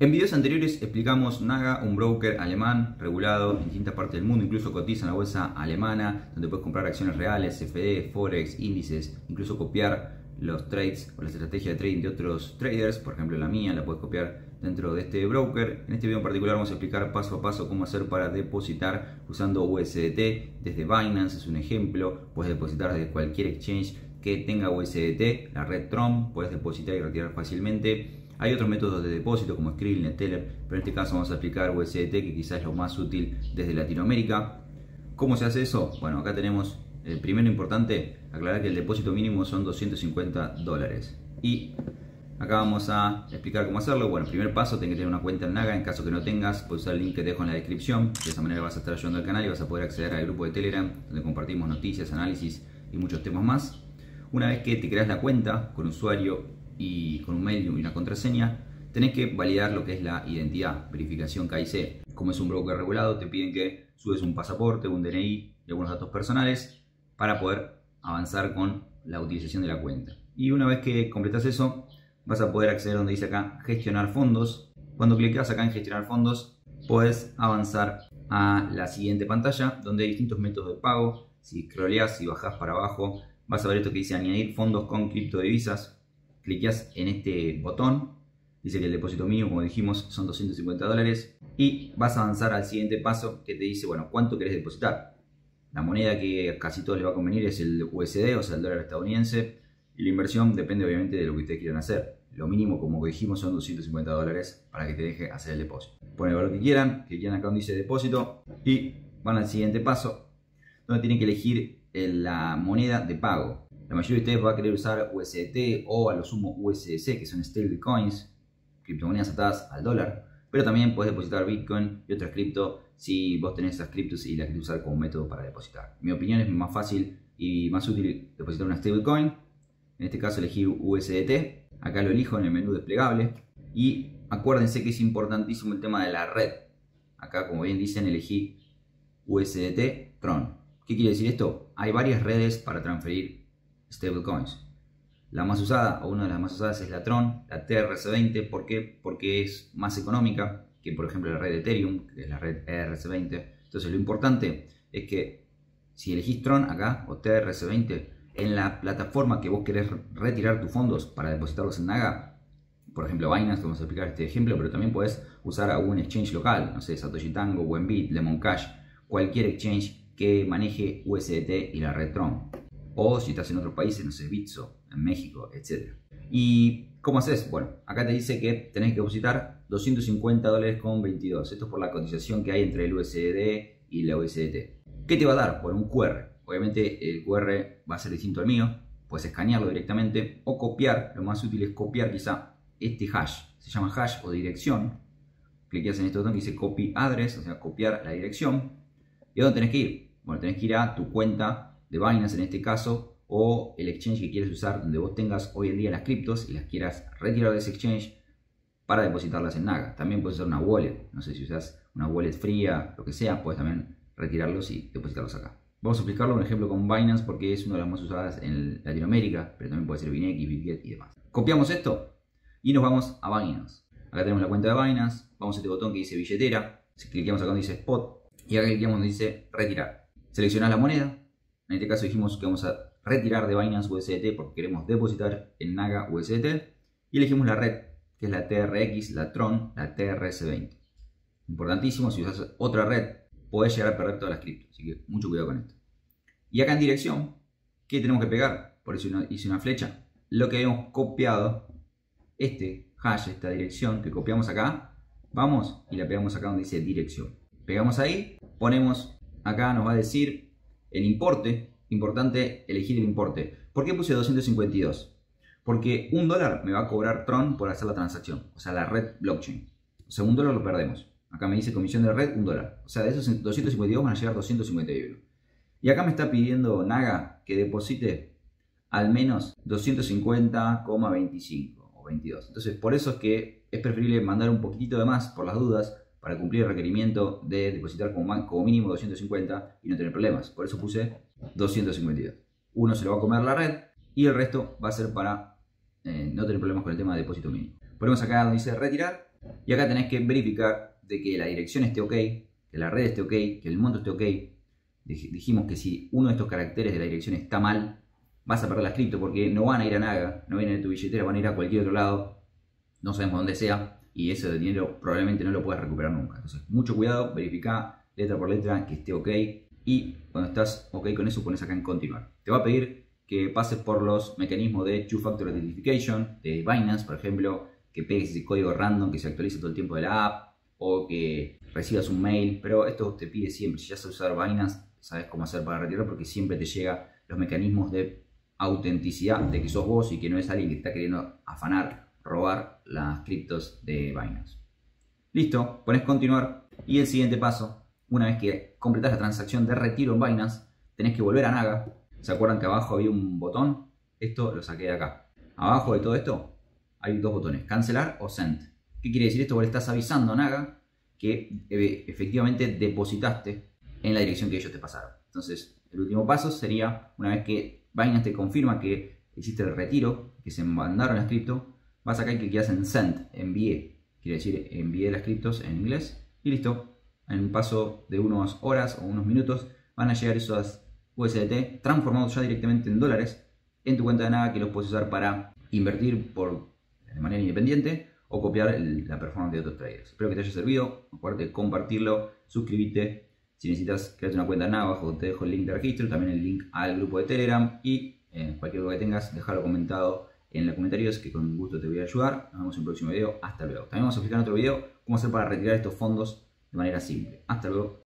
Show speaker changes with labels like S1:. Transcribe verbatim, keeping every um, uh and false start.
S1: En videos anteriores explicamos Naga, un broker alemán regulado en distintas partes del mundo, incluso cotiza en la bolsa alemana, donde puedes comprar acciones reales, C F D, Forex, índices, incluso copiar los trades o las estrategias de trading de otros traders. Por ejemplo, la mía la puedes copiar dentro de este broker. En este video en particular vamos a explicar paso a paso cómo hacer para depositar usando U S D T desde Binance, es un ejemplo. Puedes depositar desde cualquier exchange que tenga U S D T, la red Tron, puedes depositar y retirar fácilmente. Hay otros métodos de depósito como Skrill, Neteller, pero en este caso vamos a aplicar U S D T, que quizás es lo más útil desde Latinoamérica. ¿Cómo se hace eso? Bueno, acá tenemos el primero importante, aclarar que el depósito mínimo son doscientos cincuenta dólares. Y acá vamos a explicar cómo hacerlo. Bueno, primer paso, tenés que tener una cuenta en Naga. En caso que no tengas, puedes usar el link que te dejo en la descripción. De esa manera vas a estar ayudando al canal y vas a poder acceder al grupo de Telegram, donde compartimos noticias, análisis y muchos temas más. Una vez que te creas la cuenta con usuario y con un mail y una contraseña, tenés que validar lo que es la identidad, verificación K Y C. Como es un broker regulado, te piden que subes un pasaporte, un D N I y algunos datos personales para poder avanzar con la utilización de la cuenta. Y una vez que completas eso, vas a poder acceder donde dice acá gestionar fondos. Cuando clicas acá en gestionar fondos, puedes avanzar a la siguiente pantalla, donde hay distintos métodos de pago. Si scrolleas y bajas para abajo, vas a ver esto que dice añadir fondos con criptodivisas. Clicas en este botón, dice que el depósito mínimo, como dijimos, son doscientos cincuenta dólares, y vas a avanzar al siguiente paso que te dice, bueno, ¿cuánto querés depositar? La moneda que a casi todos les va a convenir es el U S D, o sea, el dólar estadounidense, y la inversión depende obviamente de lo que ustedes quieran hacer. Lo mínimo, como dijimos, son doscientos cincuenta dólares para que te deje hacer el depósito. Ponen el valor que quieran, que quieran acá donde dice depósito, y van al siguiente paso, donde tienen que elegir la moneda de pago. La mayoría de ustedes va a querer usar U S D T o a lo sumo U S D C, que son stablecoins, criptomonedas atadas al dólar, pero también puedes depositar Bitcoin y otras cripto si vos tenés esas criptos y las querés usar como método para depositar. En mi opinión es más fácil y más útil depositar una stablecoin. En este caso elegí U S D T, acá lo elijo en el menú desplegable, y acuérdense que es importantísimo el tema de la red. Acá, como bien dicen, elegí U S D T Tron. ¿Qué quiere decir esto? Hay varias redes para transferir stablecoins. La más usada, o una de las más usadas, es la Tron, la T R C veinte. ¿Por qué? Porque es más económica que, por ejemplo, la red de Ethereum, que es la red E R C veinte. Entonces, lo importante es que si elegís Tron acá, o T R C veinte, en la plataforma que vos querés retirar tus fondos para depositarlos en Naga, por ejemplo, Binance, vamos a explicar este ejemplo, pero también puedes usar algún exchange local, no sé, Satoshi Tango, Buenbit, Lemon Cash, cualquier exchange que maneje U S D T y la red Tron. O si estás en otros países, no sé, Bitso, en México, etcétera. ¿Y cómo haces? Bueno, acá te dice que tenés que depositar doscientos cincuenta dólares con veintidós. Esto es por la cotización que hay entre el U S D T y la U S D T. ¿Qué te va a dar? Bueno, un Q R. Obviamente el Q R va a ser distinto al mío. Puedes escanearlo directamente o copiar. Lo más útil es copiar quizá este hash. Se llama hash o dirección. Clicas en este botón que dice copy address, o sea, copiar la dirección. ¿Y a dónde tenés que ir? Bueno, tenés que ir a tu cuenta de Binance en este caso, o el exchange que quieres usar, donde vos tengas hoy en día las criptos y las quieras retirar de ese exchange para depositarlas en Naga. También puedes usar una wallet, no sé si usas una wallet fría, lo que sea, puedes también retirarlos y depositarlos acá. Vamos a explicarlo un ejemplo con Binance porque es una de las más usadas en Latinoamérica, pero también puede ser Binex, Bitget y demás. Copiamos esto y nos vamos a Binance. Acá tenemos la cuenta de Binance, vamos a este botón que dice billetera, si clicamos acá donde dice spot y acá clicamos donde dice retirar. Seleccionás la moneda. En este caso dijimos que vamos a retirar de Binance U S D T porque queremos depositar en Naga U S D T. Y elegimos la red, que es la T R X, la Tron, la T R C veinte. Importantísimo, si usas otra red, podés llegar a perder todas las criptos. Así que mucho cuidado con esto. Y acá en dirección, ¿qué tenemos que pegar? Por eso hice una flecha. Lo que habíamos copiado, este hash, esta dirección que copiamos acá, vamos y la pegamos acá donde dice dirección. Pegamos ahí, ponemos acá, nos va a decir el importe. Importante elegir el importe. ¿Por qué puse doscientos cincuenta y dos? Porque un dólar me va a cobrar Tron por hacer la transacción, o sea, la red blockchain. O sea, un dólar lo perdemos. Acá me dice comisión de red, un dólar. O sea, de esos doscientos cincuenta y dos van a llegar doscientos cincuenta y uno. Y acá me está pidiendo Naga que deposite al menos doscientos cincuenta coma veinticinco o veintidós. Entonces, por eso es que es preferible mandar un poquitito de más por las dudas, para cumplir el requerimiento de depositar como, como mínimo doscientos cincuenta y no tener problemas. Por eso puse doscientos cincuenta y dos. Uno se lo va a comer la red y el resto va a ser para eh, no tener problemas con el tema de depósito mínimo. Ponemos acá donde dice retirar Y acá tenés que verificar de que la dirección esté ok, que la red esté ok, que el monto esté ok. Dijimos que si uno de estos caracteres de la dirección está mal, vas a perder las cripto porque no van a ir a Naga, no vienen de tu billetera, van a ir a cualquier otro lado, no sabemos dónde sea, y ese dinero probablemente no lo puedas recuperar nunca. Entonces, mucho cuidado, verifica letra por letra que esté ok, y cuando estás ok con eso, pones acá en continuar. Te va a pedir que pases por los mecanismos de Two Factor Authentication de Binance, por ejemplo, que pegues ese código random que se actualiza todo el tiempo de la app, o que recibas un mail, pero esto te pide siempre. Si ya sabes usar Binance, sabes cómo hacer para retirar, porque siempre te llega los mecanismos de autenticidad de que sos vos y que no es alguien que está queriendo afanar, robar las criptos de Binance. Listo, pones continuar, y el siguiente paso, una vez que completas la transacción de retiro en Binance, tenés que volver a Naga. ¿Se acuerdan que abajo había un botón? Esto lo saqué de acá. Abajo de todo esto hay dos botones, cancelar o send. ¿Qué quiere decir esto? Porque estás avisando a Naga que eh, efectivamente depositaste en la dirección que ellos te pasaron. Entonces, el último paso sería, una vez que Binance te confirma que hiciste el retiro, que se mandaron las cripto, vas acá y clicas en send, envié. Quiere decir, envié las criptos en inglés y listo. En un paso de unas horas o unos minutos van a llegar esos U S D T transformados ya directamente en dólares en tu cuenta de Naga, que los puedes usar para invertir por, de manera independiente o copiar el, la performance de otros traders. Espero que te haya servido. Acuérdate de compartirlo, suscribirte. Si necesitas crearte una cuenta en Naga, abajo te dejo el link de registro, también el link al grupo de Telegram, y eh, cualquier duda que tengas, déjalo comentado en los comentarios, que con gusto te voy a ayudar. Nos vemos en el próximo video. Hasta luego. También vamos a explicar en otro video cómo hacer para retirar estos fondos de manera simple. Hasta luego.